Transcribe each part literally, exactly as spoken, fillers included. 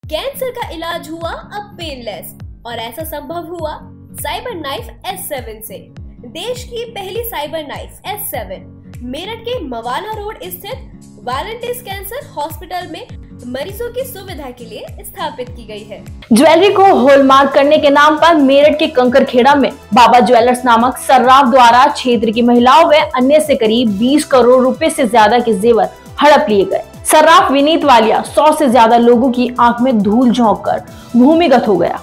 Cancer का इलाज हुआ अब पेनलेस, और ऐसा संभव हुआ साइबर नाइफ एस सेवन से। देश की पहली cyber knife S seven Meerut के मवाना रोड स्थित वालंटिस कैंसर हॉस्पिटल में मरीजों की सुविधा के लिए स्थापित की गई है। ज्वेलरी को हॉलमार्क करने के नाम पर मेरठ के कंकरखेड़ा में बाबा ज्वेलर्स नामक सर्राफ द्वारा क्षेत्र की महिलाओं व अन्य से करीब बीस करोड़ रुपए से ज्यादा के जेवर हड़प लिए गए। सर्राफ विनीत वालिया सौ से ज्यादा लोगों की आंख में धूल झोंक कर भूमिगत हो गया।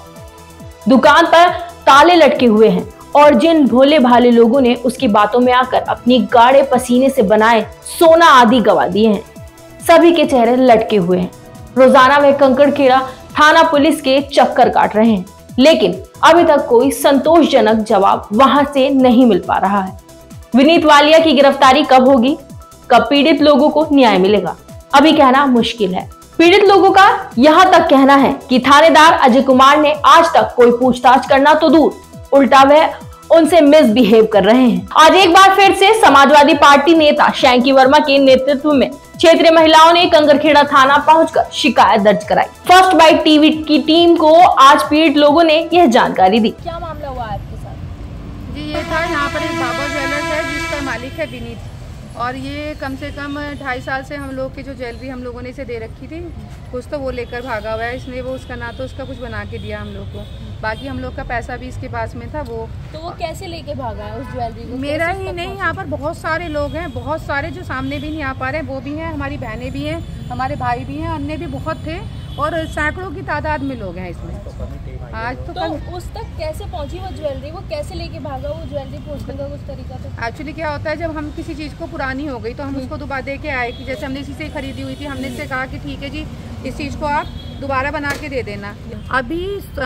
दुकान पर ताले लटके हुए हैं और जिन भोले भाले लोगों ने उसकी बातों में आकर अपनी गाढ़े पसीने से बनाए सोना आदि गवा दिए हैं, सभी के चेहरे लटके हुए हैं। रोजाना वे कंकरखेड़ा थाना पुलिस के चक्कर काट रहे हैं, लेकिन अभी तक कोई संतोषजनक जवाब वहां से नहीं मिल पा रहा है। विनीत वालिया की गिरफ्तारी कब होगी, कब पीड़ित लोगों को न्याय मिलेगा, अभी कहना मुश्किल है। पीड़ित लोगों का यहाँ तक कहना है कि थानेदार अजय कुमार ने आज तक कोई पूछताछ करना तो दूर, उल्टा वह उनसे मिसबिहेव कर रहे हैं। आज एक बार फिर से समाजवादी पार्टी नेता शैंकी वर्मा के नेतृत्व में क्षेत्रीय महिलाओं ने कंकरखेड़ा थाना पहुंचकर शिकायत दर्ज कराई। फर्स्ट बाइट टीवी की टीम को आज पीड़ित लोगों ने यह जानकारी दी। क्या मामला हुआ आपके साथ? जी ये था, यहाँ पर एक बाबा ज्वेलर्स है जिसका मालिक है विनीत, और ये कम से कम ढाई साल से हम लोग की जो ज्वेलरी हम लोगों ने इसे दे रखी थी, कुछ तो वो लेकर भागा हुआ है। इसने वो उसका ना तो उसका कुछ बना के दिया हम लोग को, बाकी हम लोग का पैसा भी इसके पास में था। वो तो वो कैसे लेके भागा है उस ज्वेलरी को? मेरा ही नहीं, यहाँ पर बहुत सारे लोग हैं, बहुत सारे जो सामने भी नहीं आ पा रहे हैं वो भी हैं, हमारी बहनें भी हैं, हमारे भाई भी हैं, अन्य भी बहुत थे, और सैकड़ों की तादाद में लोग हैं इसमें। आज तो, तो उस तक कैसे पहुंची वो ज्वेलरी, वो कैसे लेके भागा वो ज्वेलरी पहुंचने का कुछ तरीका था? एक्चुअली क्या होता है, जब हम किसी चीज़ को पुरानी हो गई तो हम उसको दोबारा दे के आए, कि जैसे हमने इसी से खरीदी हुई थी, हमने इससे कहा कि ठीक है जी इस चीज़ को आप दोबारा बना के दे देना। अभी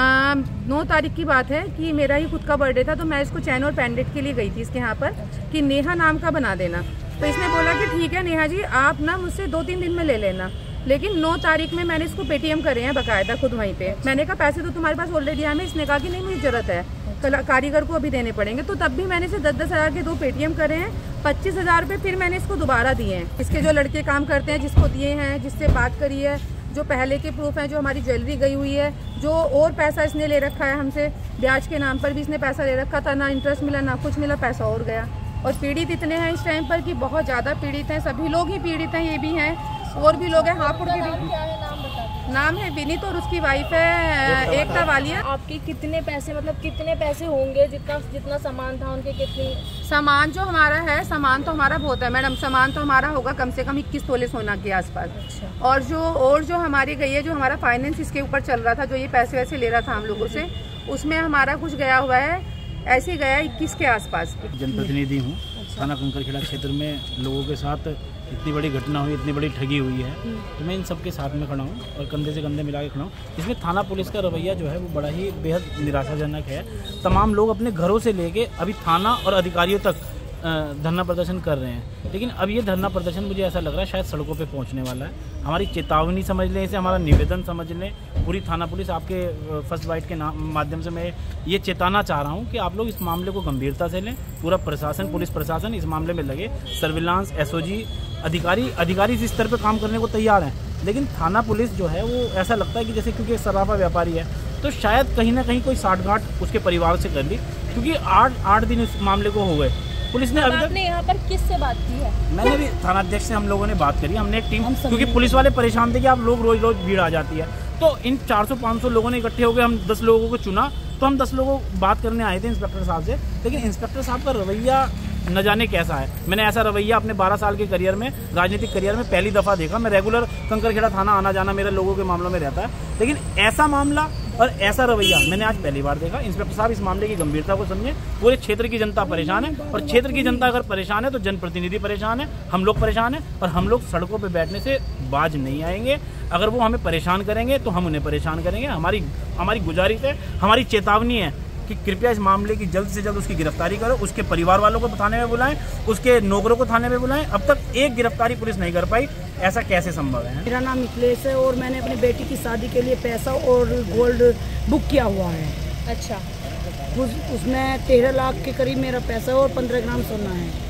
नौ तारीख की बात है कि मेरा ही खुद का बर्थडे था, तो मैं इसको चैन और पेंडेंट के लिए गई थी इसके यहाँ पर कि नेहा नाम का बना देना। तो इसने बोला कि ठीक है नेहा जी आप ना मुझसे दो तीन दिन में ले लेना, लेकिन नौ तारीख में मैंने इसको पेटीएम करे हैं बकायदा खुद वहीं पे। मैंने कहा पैसे तो तुम्हारे पास ऑलरेडी आए हैं। इसने कहा कि नहीं मुझे जरूरत है, कारीगर को अभी देने पड़ेंगे। तो तब भी मैंने इसे दस दस हज़ार के दो पेटीएम करे हैं, पच्चीस हज़ार रुपये फिर मैंने इसको दोबारा दिए हैं। इसके जो लड़के काम करते हैं जिसको दिए हैं, जिससे बात करी है, जो पहले के प्रूफ हैं, जो हमारी ज्वेलरी गई हुई है, जो और पैसा इसने ले रखा है हमसे, ब्याज के नाम पर भी इसने पैसा ले रखा था, ना इंटरेस्ट मिला ना कुछ मिला, पैसा और गया। और पीड़ित इतने हैं इस टाइम पर कि बहुत ज़्यादा पीड़ित हैं, सभी लोग ही पीड़ित हैं, ये भी हैं और भी लोग हैं। हापुड़ के भी नाम है विनीत और उसकी वाइफ है एकता वालिया। आपके कितने पैसे, मतलब कितने पैसे होंगे, जितना जितना सामान था उनके कितने? सामान जो हमारा है, सामान तो हमारा बहुत है मैडम, सामान तो हमारा होगा कम से कम इक्कीस तोले सोना के आसपास। अच्छा। और जो और जो हमारी गई है, जो हमारा फाइनेंस इसके ऊपर चल रहा था, जो ये पैसे वैसे ले रहा था हम लोगों से, उसमें हमारा कुछ गया हुआ है, ऐसे गया इक्कीस के आसपास। जनप्रतिनिधि हूँ, थाना कंकरखेड़ा क्षेत्र में लोगों के साथ इतनी बड़ी घटना हुई, इतनी बड़ी ठगी हुई है, तो मैं इन सब के साथ में खड़ा हूँ और कंधे से कंधे मिला के खड़ा हूँ। इसमें थाना पुलिस का रवैया जो है वो बड़ा ही बेहद निराशाजनक है। तमाम लोग अपने घरों से लेके अभी थाना और अधिकारियों तक धरना प्रदर्शन कर रहे हैं, लेकिन अब ये धरना प्रदर्शन मुझे ऐसा लग रहा है शायद सड़कों पे पहुंचने वाला है। हमारी चेतावनी समझ लें इसे, हमारा निवेदन समझ लें। पूरी थाना पुलिस आपके फर्स्ट बाइट के माध्यम से मैं ये चेताना चाह रहा हूं कि आप लोग इस मामले को गंभीरता से लें। पूरा प्रशासन, पुलिस प्रशासन इस मामले में लगे, सर्विलांस, एसओजी अधिकारी अधिकारी इस स्तर पर काम करने को तैयार हैं, लेकिन थाना पुलिस जो है वो ऐसा लगता है कि जैसे क्योंकि एक सर्राफा व्यापारी है तो शायद कहीं ना कहीं कोई साठगांठ उसके परिवार से कर ली, क्योंकि आठ आठ दिन इस मामले को हो गए। पुलिस ने अभी तक आपने यहाँ पर किससे बात की है? मैंने भी थाना अध्यक्ष से हम लोगों ने बात करी। हमने एक टीम, क्योंकि पुलिस वाले परेशान थे कि आप लोग रोज रोज भीड़ आ जाती है, तो इन चार सौ पाँच सौ लोगों ने इकट्ठे हो गए, हम दस लोगों को चुना, तो हम दस लोगों को बात करने आए थे इंस्पेक्टर साहब से, लेकिन इंस्पेक्टर साहब का रवैया न जाने कैसा है। मैंने ऐसा रवैया अपने बारह साल के करियर में, राजनीतिक करियर में पहली दफ़ा देखा। मैं रेगुलर कंकरखेड़ा थाना आना जाना मेरे लोगों के मामलों में रहता है, लेकिन ऐसा मामला और ऐसा रवैया मैंने आज पहली बार देखा। इंस्पेक्टर साहब इस मामले की गंभीरता को समझें। पूरे क्षेत्र की जनता परेशान है, और क्षेत्र की जनता अगर परेशान है तो जनप्रतिनिधि परेशान है, हम लोग परेशान हैं, और हम लोग सड़कों पर बैठने से बाज नहीं आएंगे। अगर वो हमें परेशान करेंगे तो हम उन्हें परेशान करेंगे। हमारी हमारी गुजारिश है, हमारी चेतावनी है कि कृपया इस मामले की जल्द से जल्द उसकी गिरफ्तारी करो, उसके परिवार वालों को थाने में बुलाएं, उसके नौकरों को थाने में बुलाएं। अब तक एक गिरफ्तारी पुलिस नहीं कर पाई, ऐसा कैसे संभव है? मेरा नाम मिथिलेश है और मैंने अपनी बेटी की शादी के लिए पैसा और गोल्ड बुक किया हुआ है। अच्छा। उस, उसमें तेरह लाख के करीब मेरा पैसा और पंद्रह ग्राम सोना है।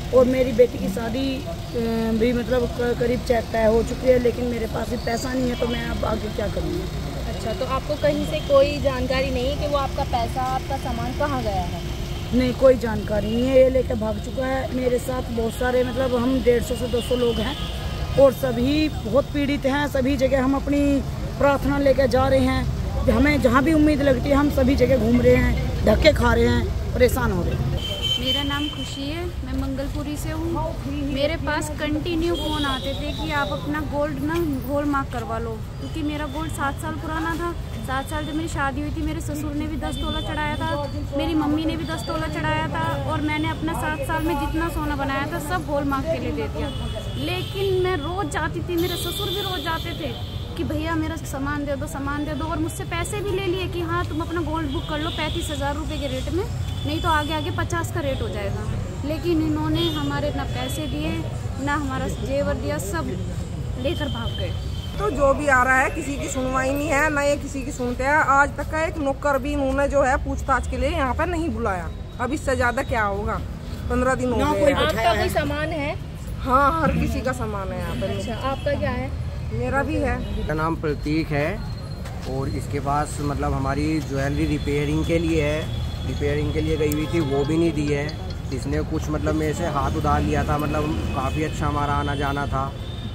और मेरी बेटी की शादी भी मतलब करीब चेक तय हो चुकी है, लेकिन मेरे पास भी पैसा नहीं है, तो मैं अब आगे क्या करूँगी। अच्छा, तो आपको कहीं से कोई जानकारी नहीं है कि वो आपका पैसा, आपका सामान कहाँ गया है? नहीं, कोई जानकारी नहीं है, ये लेकर भाग चुका है। मेरे साथ बहुत सारे मतलब हम डेढ़ सौ से दो सौ लोग हैं और सभी बहुत पीड़ित हैं। सभी जगह हम अपनी प्रार्थना लेकर जा रहे हैं, हमें जहाँ भी उम्मीद लगती है हम सभी जगह घूम रहे हैं, धक्के खा रहे हैं, परेशान हो रहे हैं। मेरा नाम खुशी है, मैं मंगलपुरी से हूँ। मेरे पास कंटिन्यू फ़ोन आते थे कि आप अपना गोल्ड ना हॉलमार्क करवा लो, क्योंकि मेरा गोल्ड सात साल पुराना था। सात साल जब मेरी शादी हुई थी, मेरे ससुर ने भी दस तोला चढ़ाया था, मेरी मम्मी ने भी दस तोला चढ़ाया था, और मैंने अपना सात साल में जितना सोना बनाया था सब हॉलमार्क के लिए दे दिया। लेकिन मैं रोज़ जाती थी, मेरे ससुर भी रोज़ जाते थे कि भैया मेरा सामान दे दो, सामान दे दो, और मुझसे पैसे भी ले लिए कि हाँ तुम अपना गोल्ड बुक कर लो पैंतीस हज़ार रुपये के रेट में, नहीं तो आगे आगे पचास का रेट हो जाएगा। लेकिन इन्होंने हमारे ना पैसे दिए ना हमारा जेवर दिया, सब लेकर भाग गए। तो जो भी आ रहा है किसी की सुनवाई नहीं है, ना ये किसी की सुनते हैं। आज तक का एक नौकर भी इन्होंने जो है पूछताछ के लिए यहाँ पर नहीं बुलाया। अब इससे ज्यादा क्या होगा, पंद्रह दिन हो गए। आपका कोई सामान है? हाँ, हर किसी का सामान है यहाँ पर। अच्छा, आपका क्या है? मेरा भी है। मेरा नाम प्रतीक है और इसके पास मतलब हमारी ज्वेलरी रिपेयरिंग के लिए है, रिपेयरिंग के लिए गई हुई थी, वो भी नहीं दी है। इसने कुछ मतलब मेरे से हाथ उधार लिया था, मतलब काफ़ी अच्छा हमारा आना जाना था।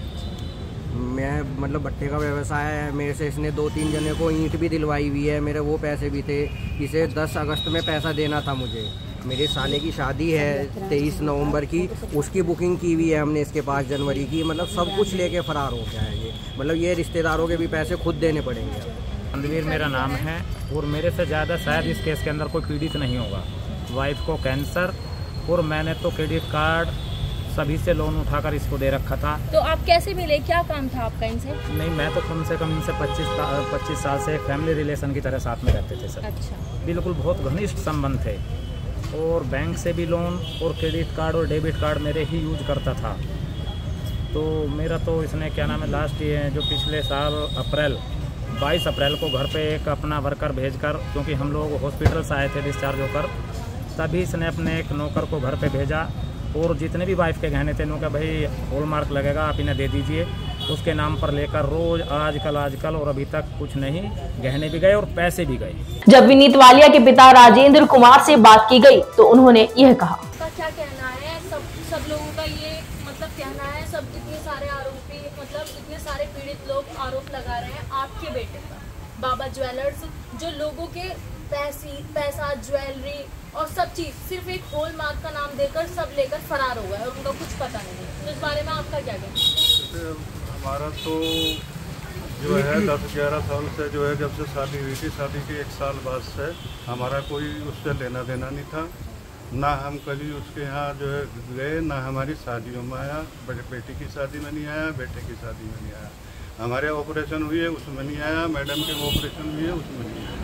मैं मतलब भट्टे का व्यवसाय है, मेरे से इसने दो तीन जने को ईंट भी दिलवाई हुई है, मेरे वो पैसे भी थे। इसे दस अगस्त में पैसा देना था मुझे। मेरे साले की शादी है तेईस नवंबर की, उसकी बुकिंग की हुई है हमने इसके पास जनवरी की। मतलब सब कुछ लेके फरार हो गया है ये। मतलब ये रिश्तेदारों के भी पैसे खुद देने पड़ेंगे। रणवीर मेरा नाम है और मेरे से ज़्यादा शायद इस केस के अंदर कोई पीड़ित नहीं होगा। वाइफ को कैंसर, और मैंने तो क्रेडिट कार्ड सभी से लोन उठाकर इसको दे रखा था। तो आप कैसे मिले, क्या काम था आपका इनसे? नहीं, मैं तो कम से कम इनसे पच्चीस पच्चीस साल से फैमिली रिलेशन की तरह साथ में रहते थे सर। अच्छा। बिल्कुल बहुत घनिष्ठ संबंध थे, और बैंक से भी लोन और क्रेडिट कार्ड और डेबिट कार्ड मेरे ही यूज करता था। तो मेरा तो इसने क्या नाम है लास्ट ये जो पिछले साल अप्रैल बाईस अप्रैल को घर पे एक अपना वर्कर भेजकर, क्योंकि हम लोग हॉस्पिटल से आए थे डिस्चार्ज होकर, तभी इसने अपने एक नौकर को घर पे भेजा, और जितने भी वाइफ के गहने थे उनका भाई हॉलमार्क लगेगा आप इन्हें दे दीजिए, उसके नाम पर लेकर रोज आजकल आजकल और अभी तक कुछ नहीं, गहने भी गए और पैसे भी गए। जब विनीत वालिया के पिता राजेंद्र कुमार से बात की गई तो उन्होंने यह कहा। आपका क्या कहना है? सब सब लोगों का ये मतलब कहना है, सब इतने सारे आरोपी मतलब इतने सारे पीड़ित लोग आरोप लगा रहे हैं आपके बेटे पर। बाबा ज्वेलर्स जो लोगों के पैसे पैसा ज्वेलरी और सब चीज सिर्फ एक हॉलमार्क का नाम देकर सब लेकर फरार हो गए और उनका कुछ पता नहीं है। तो इस बारे में आपका क्या कहना है? हमारा तो जो है दस ग्यारह साल से जो है जब से शादी हुई थी, शादी के एक साल बाद से हमारा कोई उससे लेना देना नहीं था। ना हम कभी उसके यहाँ जो है गए, ना हमारी शादियों में आया। बेटी की शादी में नहीं आया, बेटे की शादी में नहीं आया। हमारे ऑपरेशन हुई है उसमें नहीं आया, मैडम के ऑपरेशन हुई है उसमें नहीं आया।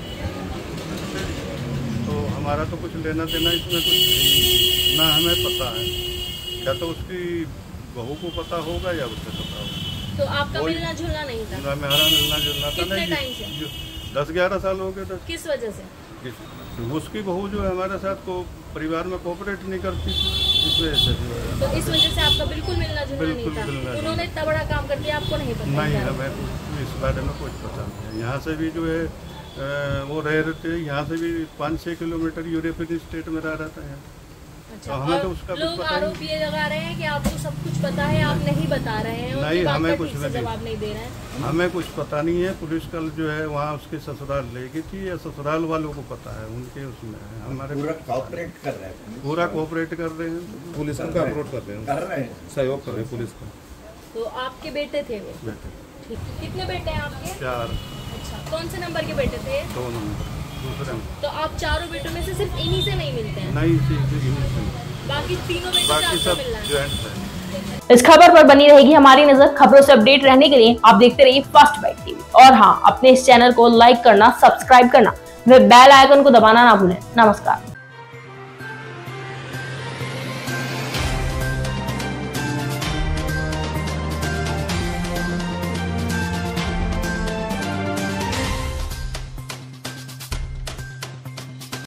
तो हमारा तो कुछ लेना देना इसमें कुछ ना हमें पता है, क्या तो उसकी बहू को पता होगा या उसे पता होगा। तो आपका मिलना जुलना नहीं था? ना मेरा मिलना जुलना था। कितने टाइम से? दस ग्यारह साल हो गए थे। किस वजह से? उसकी बहू जो है हमारे साथ को परिवार में कोऑपरेट नहीं करती, इस वजह से जो है। तो इस वजह से आपका बिल्कुल मिलना जुलना नहीं था? उन्होंने इतना बड़ा काम कर दिया, आपको नहीं पता? नहीं, हमें इस बारे में कुछ पता नहीं। यहाँ से भी जो है वो रह रहे थे, यहाँ से भी पाँच छः किलोमीटर यूरोपियन स्टेट में रह रहा था। अच्छा, तो हमें तो उसका लोग आरोप ये लगा रहे हैं कि आपको सब कुछ पता है, आप नहीं बता रहे हैं, नहीं हमें कुछ नहीं जवाब नहीं दे रहे हैं। हमें कुछ पता नहीं है। पुलिस कल जो है वहाँ उसके ससुराल ले गई थी, या ससुराल वालों को पता है, उनके उसमें हमारे पूरा कोऑपरेट कर रहे हैं पूरा कोऑपरेट कर रहे हैं पुलिस को कोऑपरेट कर रहे हैं कर रहे हैं सहयोग कर रहे हैं पुलिस को। तो आपके बेटे थे वो? बेटे। कितने बेटे हैं आपके? चार। अच्छा, कौन से नंबर के बेटे थे? दो नंबर। दूसरे। तो आप चारों बेटों में से सिर्फ इन्हीं से नहीं मिलते हैं? नहीं, सिर्फ बाकी तीनों बेटे बाकी सब ज्वाइंट है। इस खबर पर बनी रहेगी हमारी नजर। खबरों से अपडेट रहने के लिए आप देखते रहिए फर्स्ट बाइट टीवी, और हाँ, अपने इस चैनल को लाइक करना, सब्सक्राइब करना व बेल आइकन को दबाना ना भूलें। नमस्कार।